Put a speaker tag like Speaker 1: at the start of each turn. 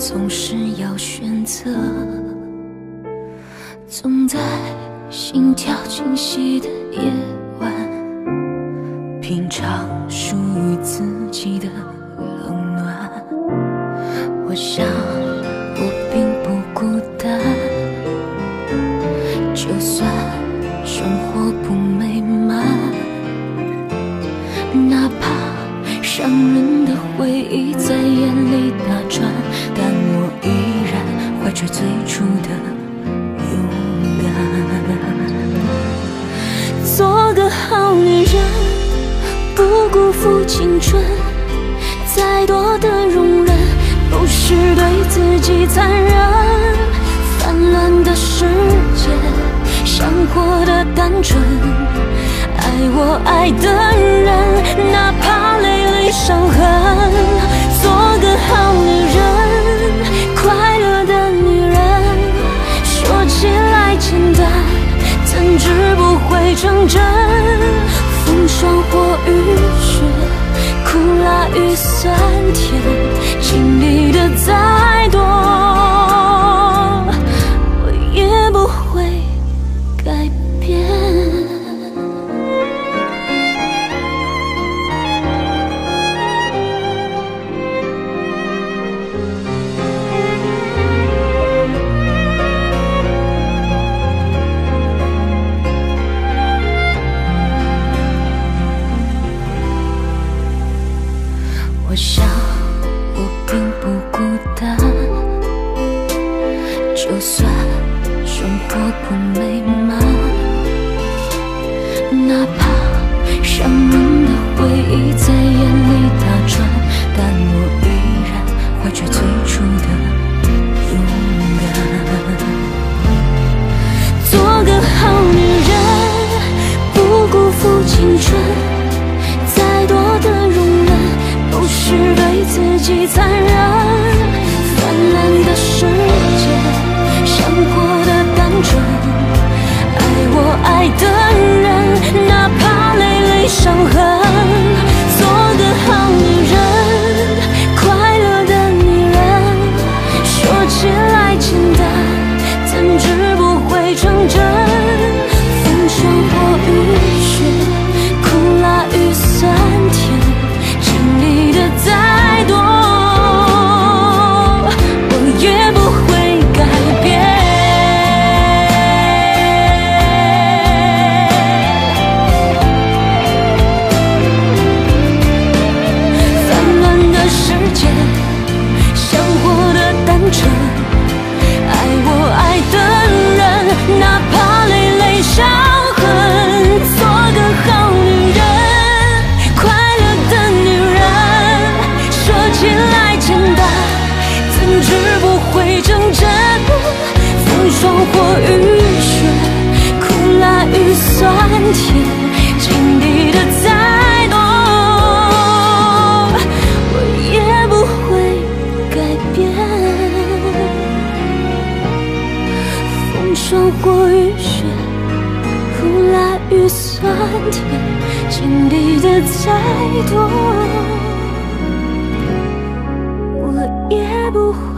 Speaker 1: 总是要选择，总在心跳清晰的夜晚，品尝属于自己的冷暖。我想我并不孤单，就算生活不美满，哪怕伤人的回忆在眼里打转，但我依然怀着最初的勇敢。做个好女人，不辜负青春，再多的容忍不是对自己残忍。泛滥的世界，想活得单纯，爱我爱的人，哪怕累累伤痕。做个好女人，快乐的女人，说起来简单，怎知不会成真。风霜或雨雪，苦辣与酸甜，经历的再多，我也不会改变。我想我并不孤单，就算生活不美满，哪怕伤人的回忆在眼里打转，但我依然怀着最初的勇敢。做个好女人，不辜负青春，再多的容忍不是对自己残忍。泛滥的世界，想活得单纯，爱我爱的人，哪怕累累伤痕。做个好女人，快乐的女人，说起来简单，怎知不会成真。风霜或雨雪，苦辣与酸甜，经历的再多，我也不会改变。纷乱的世界，想活得单纯，爱我爱的人，哪怕累累伤痕。做个好女人，快乐的女人，说起来简单，怎知不会成真。风霜或雨雪，苦辣与酸甜，经历的再多，我也不会改变。风霜或雨雪，苦辣与酸甜，经历的再多，我也不会